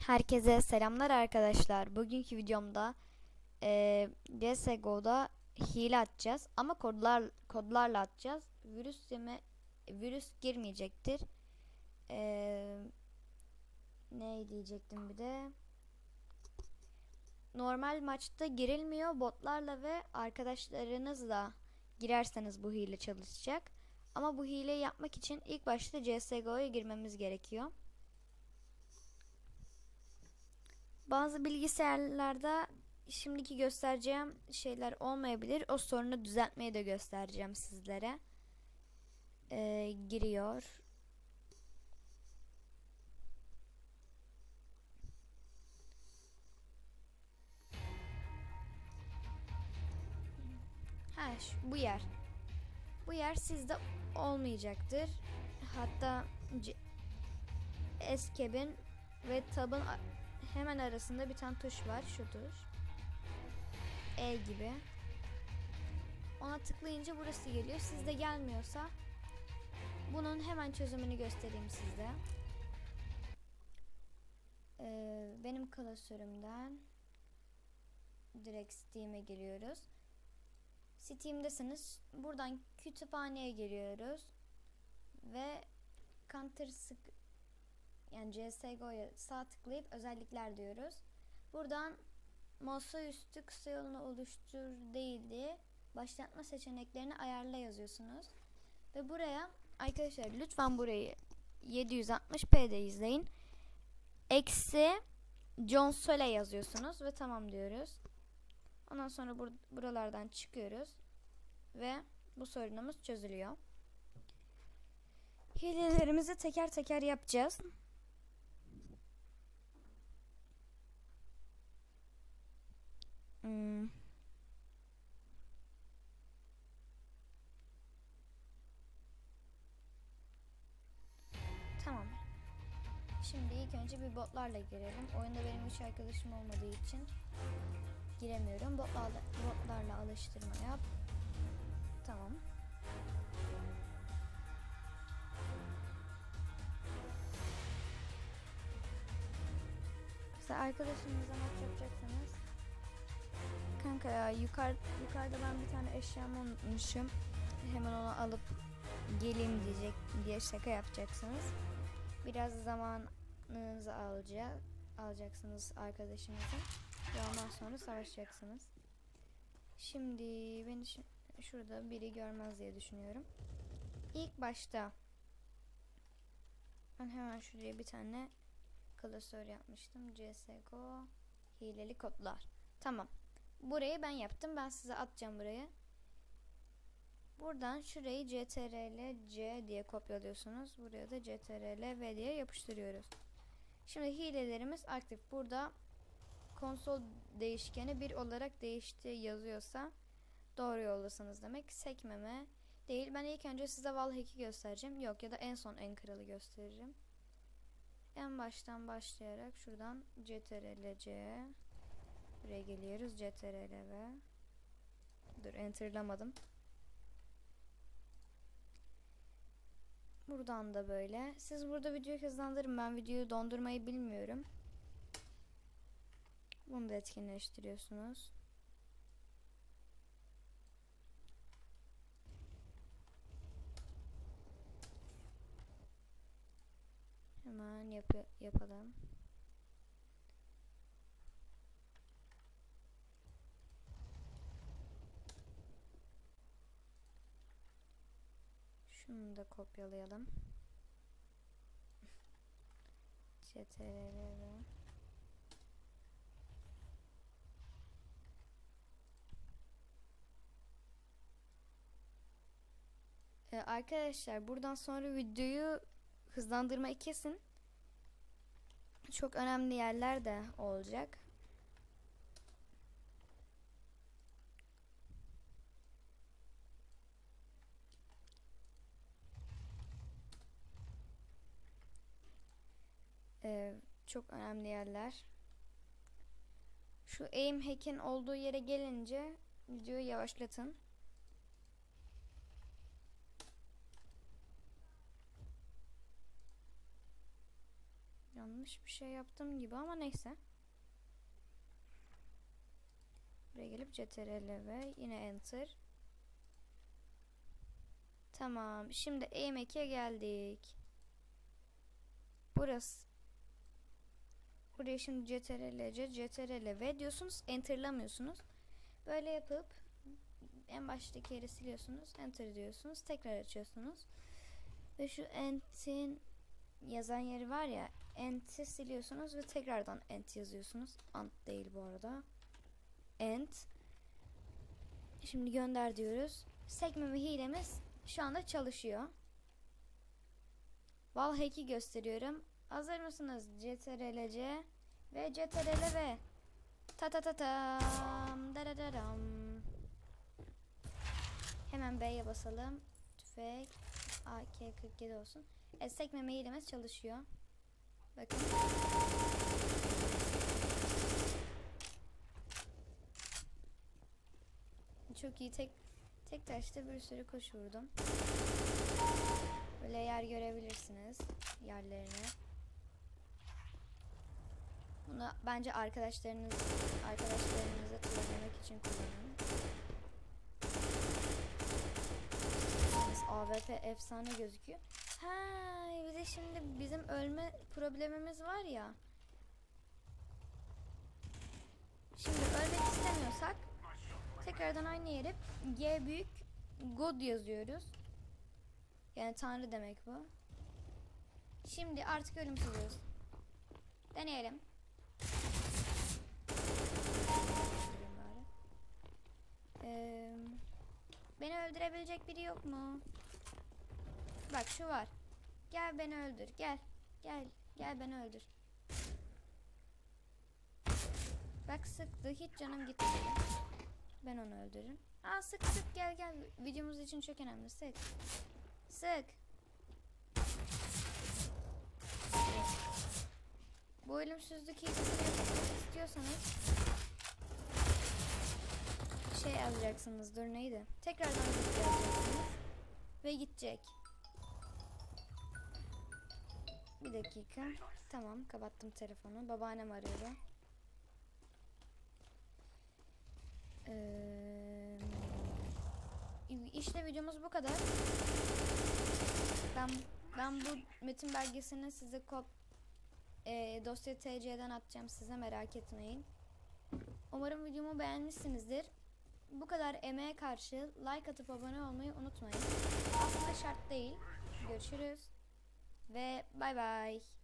Herkese selamlar arkadaşlar. Bugünkü videomda CSGO'da hile atacağız ama kodlarla atacağız. Virüs girmeyecektir. Ne diyecektim bir de? Normal maçta girilmiyor. Botlarla ve arkadaşlarınızla girerseniz bu hile çalışacak. Ama bu hileyi yapmak için ilk başta CSGO'ya girmemiz gerekiyor. Bazı bilgisayarlarda şimdiki göstereceğim şeyler olmayabilir. O sorunu düzeltmeyi de göstereceğim sizlere. Giriyor. Bu yer. Bu yer sizde olmayacaktır. Hatta Escape'in ve Tab'ın hemen arasında bir tane tuş var. Şu tuş. E gibi. Ona tıklayınca burası geliyor. Sizde gelmiyorsa bunun hemen çözümünü göstereyim sizde. Benim klasörümden direkt Steam'e giriyoruz. Steam'desiniz. Buradan kütüphaneye giriyoruz. Ve yani CSGO'ya sağ tıklayıp özellikler diyoruz. Buradan masaüstü kısa yolunu oluştur değil diye başlatma seçeneklerini ayarla yazıyorsunuz. Ve buraya arkadaşlar lütfen burayı 760p'de izleyin. Eksi John Sole yazıyorsunuz ve tamam diyoruz. Ondan sonra buralardan çıkıyoruz ve bu sorunumuz çözülüyor. Hilelerimizi teker teker yapacağız. Tamam. Şimdi ilk önce bir botlarla girelim. Oyunda benim hiç arkadaşım olmadığı için giremiyorum. Botlarla alıştırma yap. Tamam. Mesela arkadaşınızla maç yapacaksanız, kanka ya yukarıda ben bir tane eşyamı unutmuşum, hemen onu alıp geleyim diye şaka yapacaksınız. Biraz zamanınızı alacaksınız arkadaşınızın ve ondan sonra savaşacaksınız. Şimdi beni şurada biri görmez diye düşünüyorum. İlk başta ben hemen şuraya bir tane klasör yapmıştım. CSGO hileli kodlar. Tamam. Burayı ben yaptım. Ben size atacağım burayı. Buradan şurayı CTRL-C diye kopyalıyorsunuz. Buraya da CTRL-V diye yapıştırıyoruz. Şimdi hilelerimiz aktif. Burada konsol değişkeni 1 olarak değişti yazıyorsa doğru yoldasınız demek. Sekmeme değil. Ben ilk önce size Wallhack'i göstereceğim. Yok, ya da en son en kralı göstereceğim. En baştan başlayarak şuradan CTRL-C, buraya geliyoruz. CTRL-V. Dur, enterlamadım. Buradan da böyle. Siz burada videoyu hızlandırın. Ben videoyu dondurmayı bilmiyorum. Bunu da etkinleştiriyorsunuz. Hemen yapalım. Şunu da kopyalayalım. CTRL. Arkadaşlar buradan sonra videoyu hızlandırmayı kesin. Çok önemli yerler de olacak. Çok önemli yerler. Şu aim hack'in olduğu yere gelince videoyu yavaşlatın. yanlış bir şey yaptım gibi ama neyse. Buraya gelip CTRL ve yine enter. Tamam. Şimdi eğmek'e geldik. Buraya şimdi CTRL V diyorsunuz. Enter'lamıyorsunuz. Böyle yapıp en baştaki yeri siliyorsunuz. Enter diyorsunuz. Tekrar açıyorsunuz. Ve şu ent'in yazan yeri var ya, ent'i siliyorsunuz ve tekrardan ent yazıyorsunuz. Ant değil bu arada. Ent. Şimdi gönder diyoruz. Sekme ve hilemiz şu anda çalışıyor. Wall hack'i gösteriyorum. Hazır mısınız? CTRL-C ve CTRL-V. Ta ta ta tam. Da da da dam. Hemen B'ye basalım. Tüfek AK-47 olsun. Sekme ve hilemiz çalışıyor. Bakın. Çok iyi, tek taşta bir sürü kuş vurdum. Böyle yer görebilirsiniz, yerlerini. Bunu bence arkadaşlarınıza trollemek için kullanın. AWP efsane gözüküyor. Ha, bir de şimdi bizim ölme problemimiz var ya. Şimdi ölmek istemiyorsak tekrardan aynı yere G büyük God yazıyoruz. Yani Tanrı demek bu. Şimdi artık ölümsüzüz. Deneyelim. Beni öldürebilecek biri yok mu? Bak şu var. Gel beni öldür. Gel. Gel beni öldür. Bak sıktı. Hiç canım gitmedi. Ben onu öldürürüm. Aa sık gel. Videomuz için çok önemli. Sık. Bu ölümsüzlük hilesini yapmak istiyorsanız şey yazacaksınız. Dur neydi? Tekrardan yazacaksınız. Ve gidecek. Bir dakika. Tamam, kapattım telefonu. Babaannem arıyor. İşte videomuz bu kadar. Ben bu metin belgesini size dosya TC'den atacağım size, merak etmeyin. Umarım videomu beğenmişsinizdir. Bu kadar emeğe karşı like atıp abone olmayı unutmayın. Aslında şart değil. Görüşürüz ve bay bay.